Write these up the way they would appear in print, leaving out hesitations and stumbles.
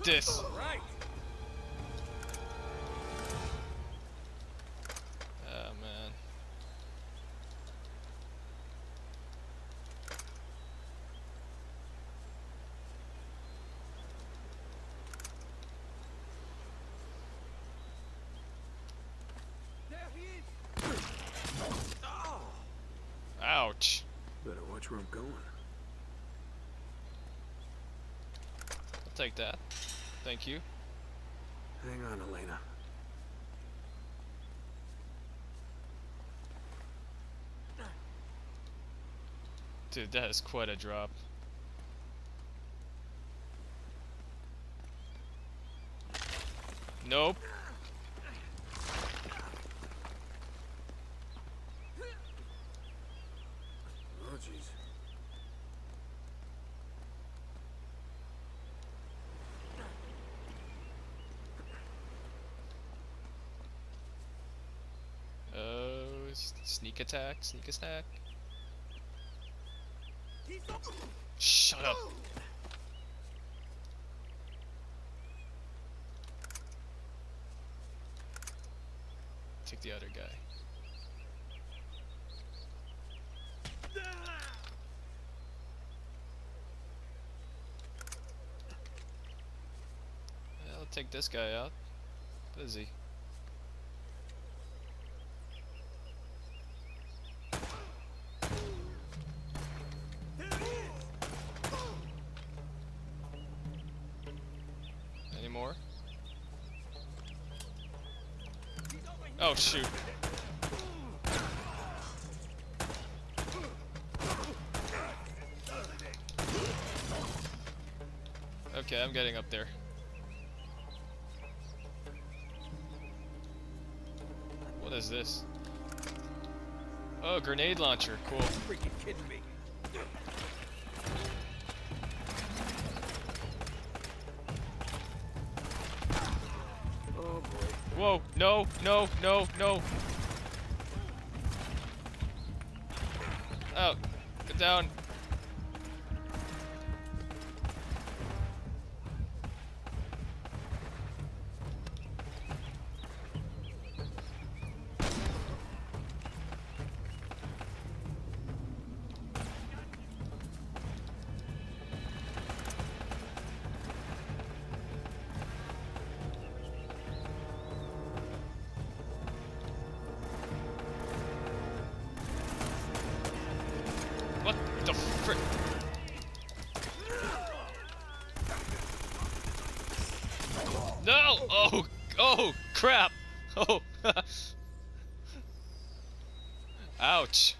this. Right. Oh man. There he is. Oh. Ouch. Better watch where I'm going. I'll take that. Thank you. Hang on, Elena. Dude, that is quite a drop. Nope. Oh, jeez. Oh, sneak attack, sneak attack. Shut up. Take the other guy. I'll take this guy out. Busy. Any more? Oh shoot. Okay, I'm getting up there. What is this? Oh, grenade launcher. Cool. Freaking kidding me. Oh, boy. Whoa, no, no, no, no. Oh, get down. What the frick? No! Oh! Oh! Crap! Oh! Ouch!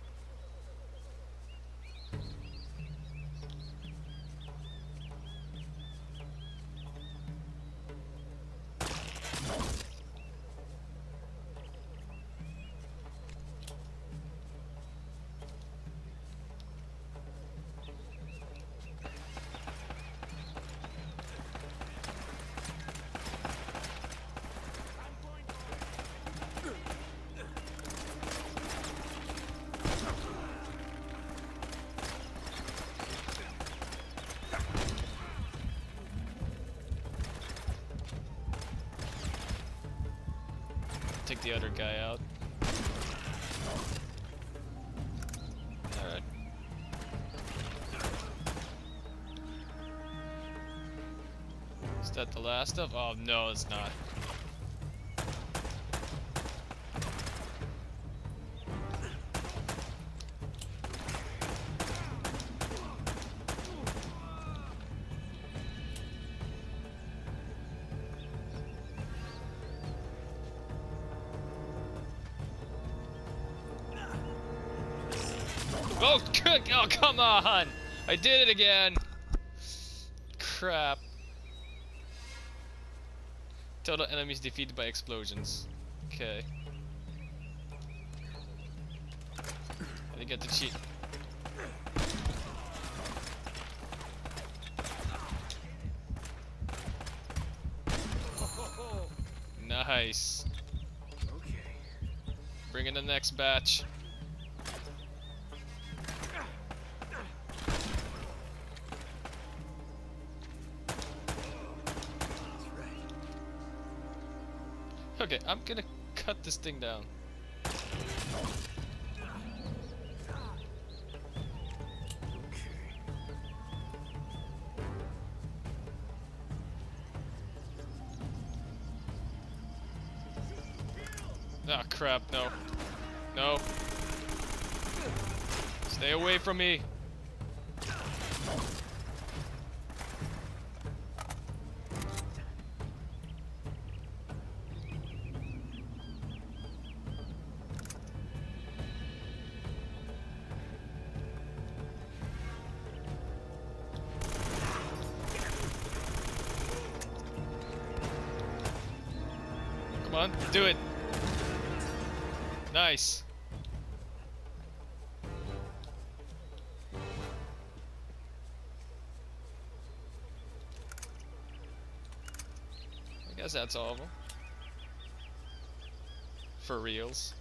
Take the other guy out. Alright. Is that the last of? Oh no, it's not. Oh, oh, come on! I did it again! Crap. Total enemies defeated by explosions. Okay. I didn't get to cheat. Nice. Okay. Bring in the next batch. Okay, I'm gonna cut this thing down. Ah, crap, no. No. Stay away from me. Come on, do it. Nice. I guess that's all of them. For reals.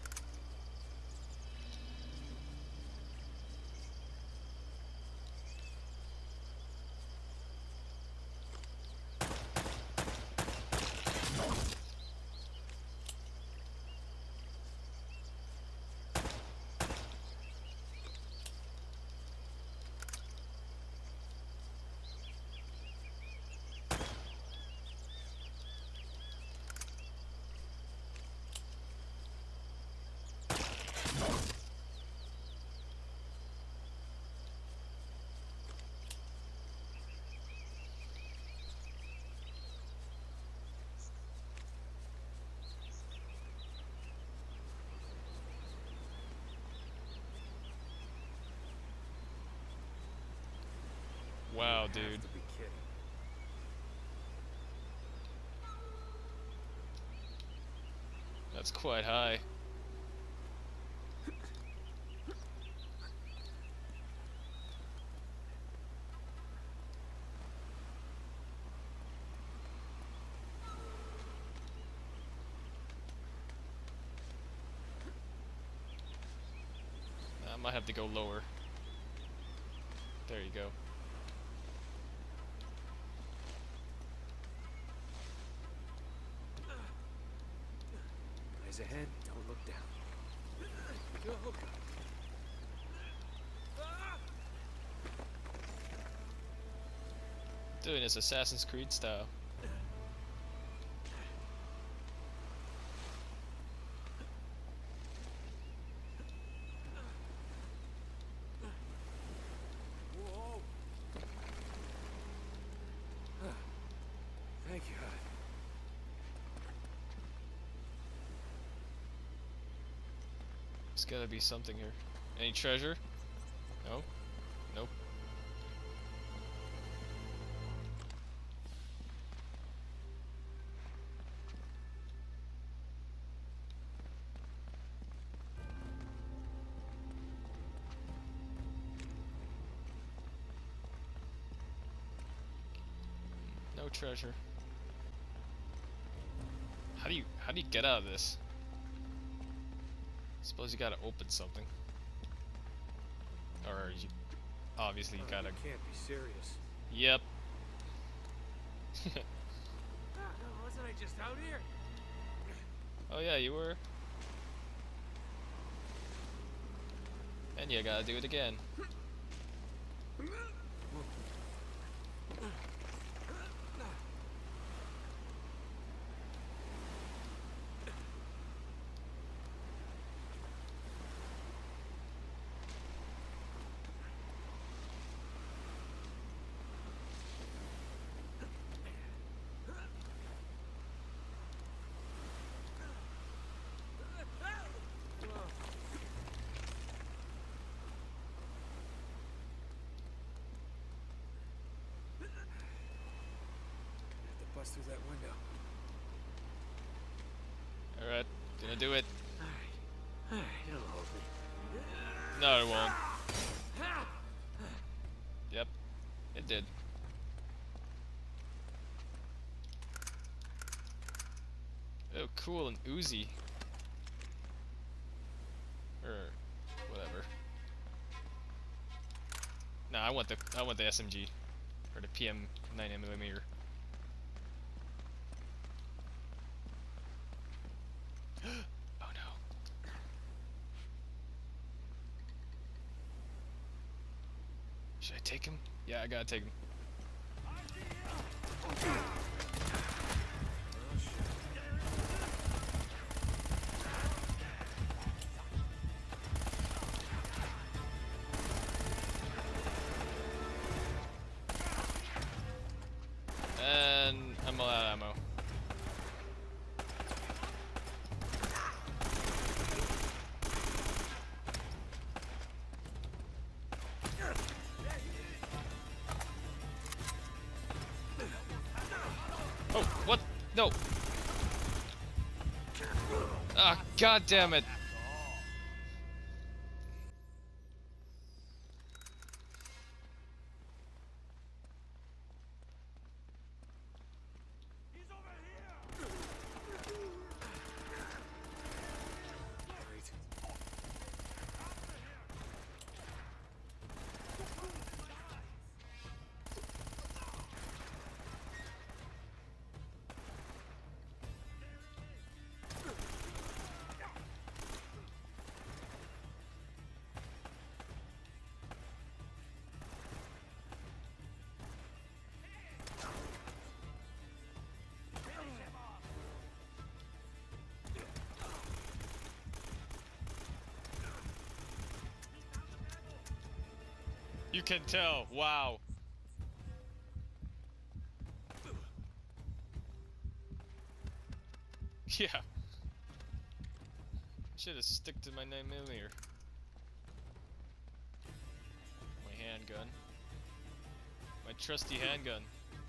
Wow, dude. Have to be kidding. That's quite high. I might have to go lower. There you go. Eyes ahead, don't look down. Doing this Assassin's Creed style. Whoa. Thank you. There's gotta be something here. Any treasure? No? Nope. No treasure. How do you get out of this? Suppose you gotta open something. Or you obviously you gotta. You can't be serious. Yep. Wasn't I just out here? Oh yeah, you were. And you gotta do it again. Bust through that window. Alright, gonna do it. Alright, it'll hold me. No, it won't. Yep, it did. Oh, cool, an Uzi. Or whatever. Nah, I want the SMG or the PM 9mm. Should I take him? Yeah, I gotta take him. And I'm all out of ammo. Oh, what? No. Ah, god damn it. You can tell. Wow. Yeah. Should have stick to my 9mm. My handgun. My trusty handgun.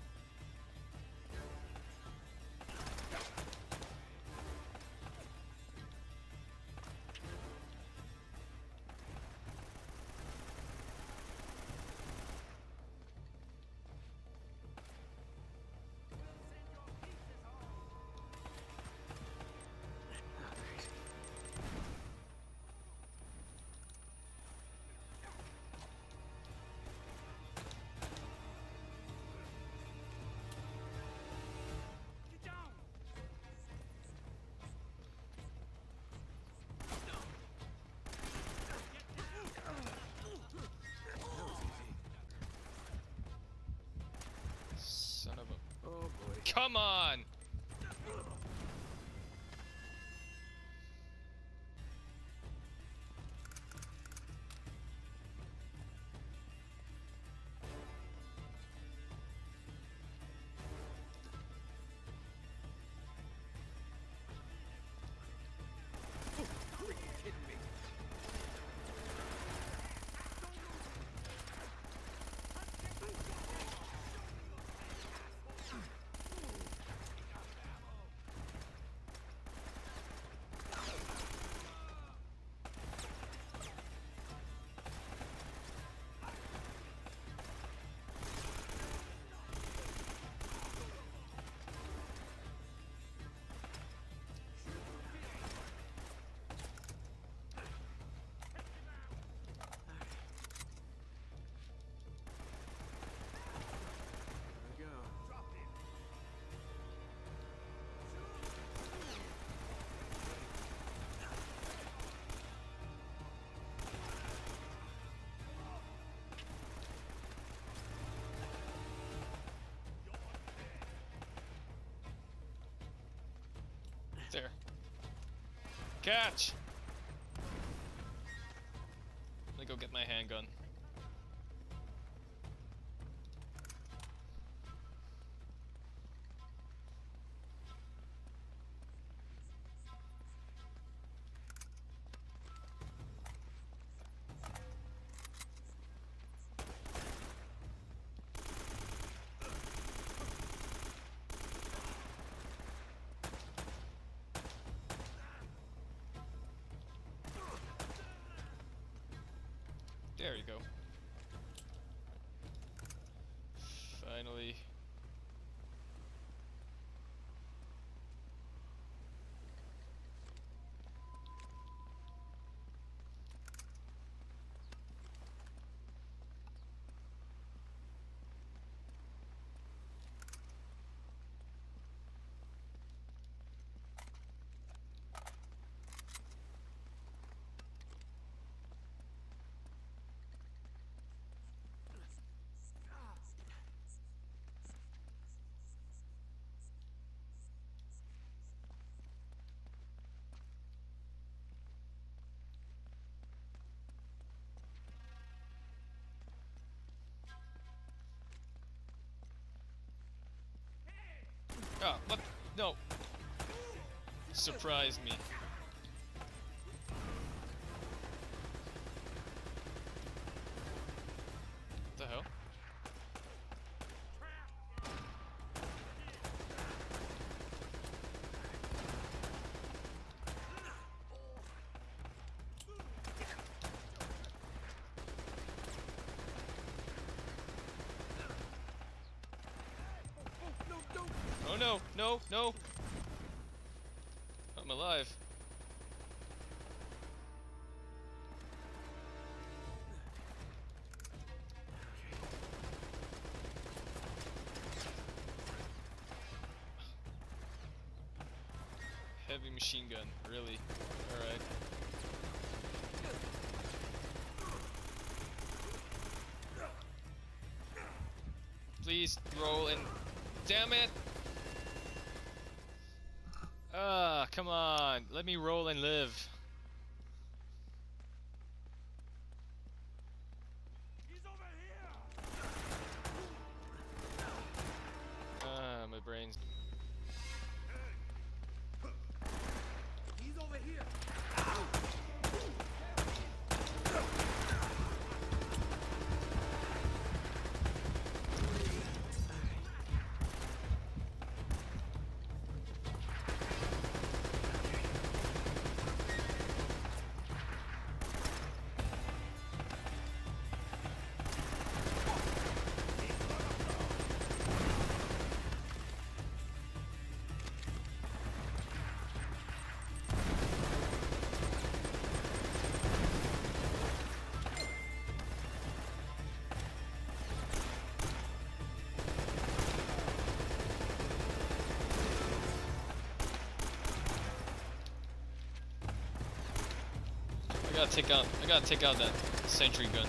Son of a... Oh boy. Come on! Are you kidding me? There we go. There. Catch! Let me go get my handgun. There you go. Finally. Oh, what? No. Surprised me. What the hell? Oh no, no, no! I'm alive. Heavy machine gun, really? Alright. Please roll and. Damn it! Ah, come on. Let me roll and live. He's over here! Ah, my brain's. He's over here! I gotta take out that sentry gun.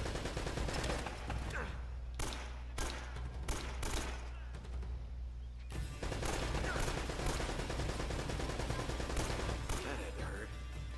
That had to hurt.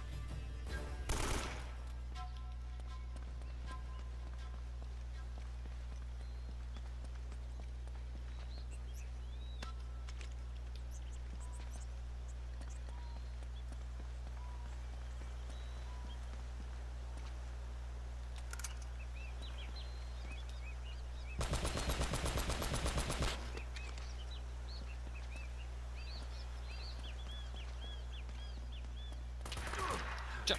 Jump.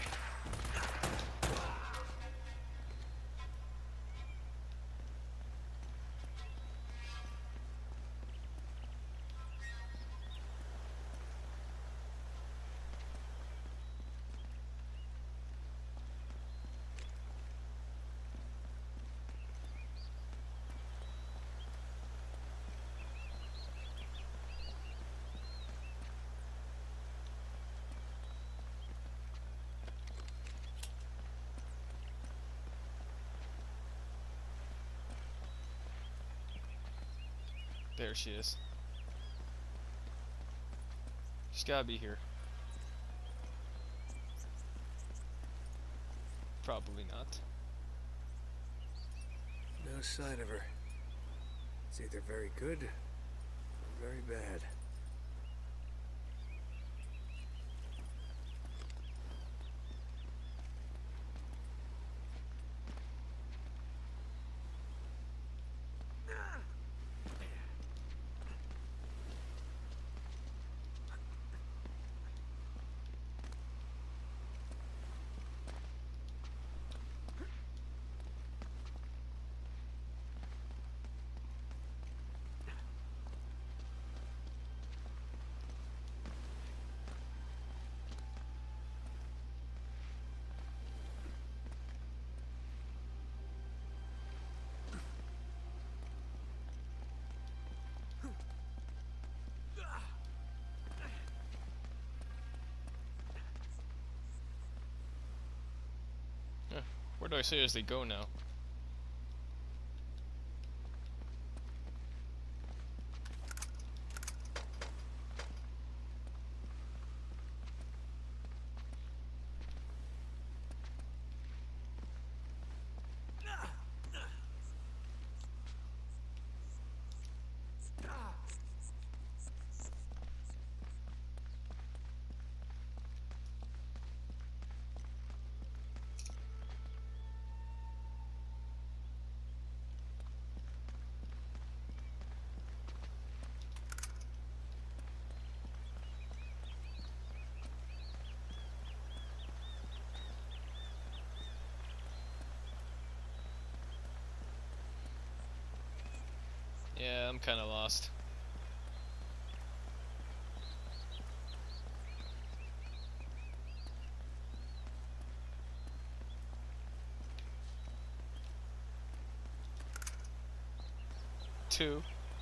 There she is. She's gotta be here. Probably not. No sign of her. It's either very good or very bad. Where do I seriously go now? Yeah, I'm kind of lost. Two.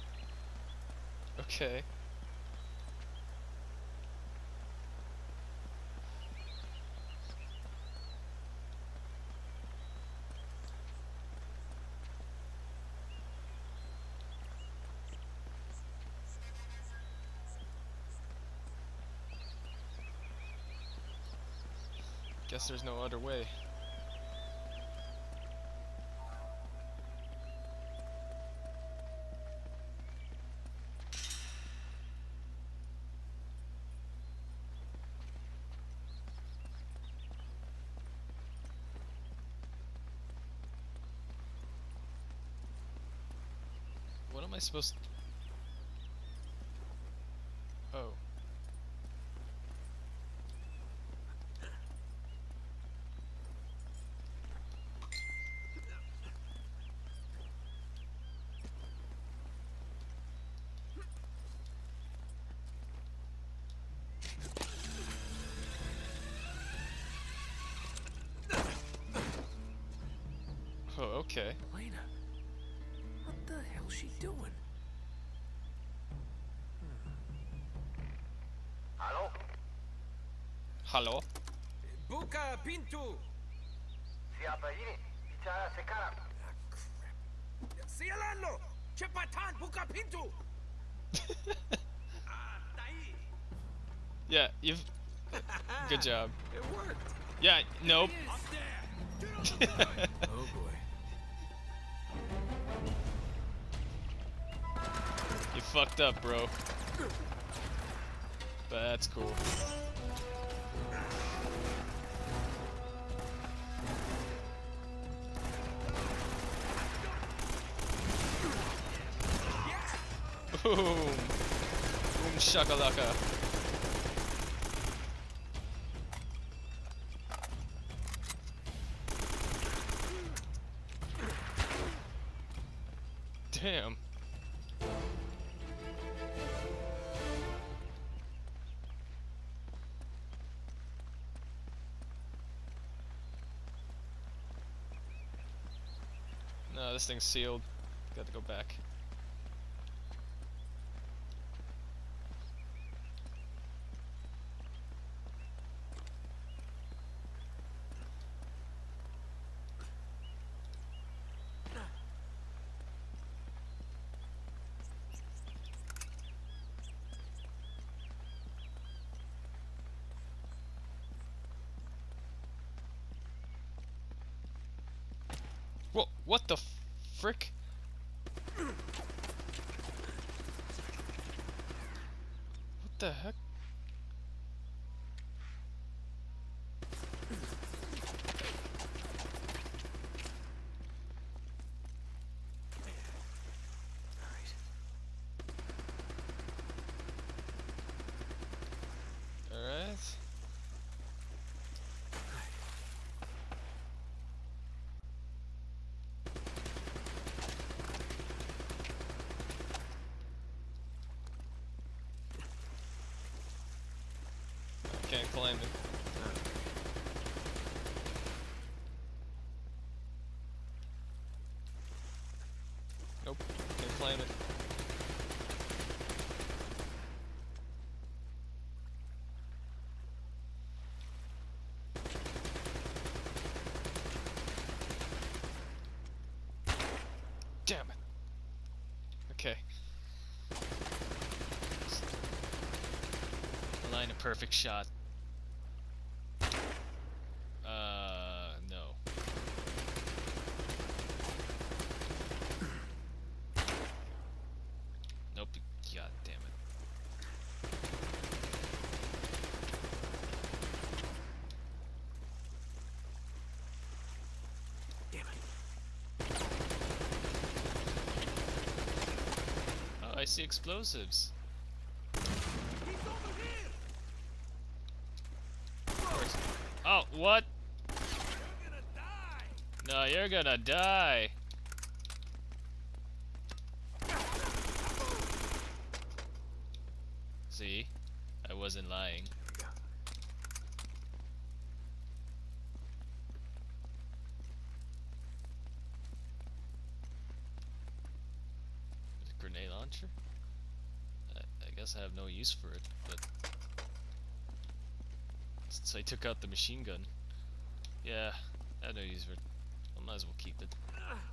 Okay. Guess there's no other way. What am I supposed to... Oh. Oh, okay. Lena, what the hell's she doing? Hello? Hello? Buka pintu! Siapa ini? Bicara sekarang. Ah, crap. Sialan lo! Cepatan buka pintu! Tai! Yeah, you've... Good job. It worked. Yeah, nope. Up there! Get on the line! Oh boy. You fucked up, bro. But that's cool. Boom! Boom shakalaka. Damn. No, this thing's sealed. Got to go back. What the frick? What the heck? Alright. Can't climb it. Nope, can't climb it. Damn it. Okay. Line a perfect shot. No. Nope. God damn it. Damn it. Oh, I see explosives. He's over here! Oh, what? You're gonna die! No, you're gonna die. See? I wasn't lying. Yeah. A grenade launcher? I guess I have no use for it, but since I took out the machine gun, yeah, I have no use for it. I might as well keep it.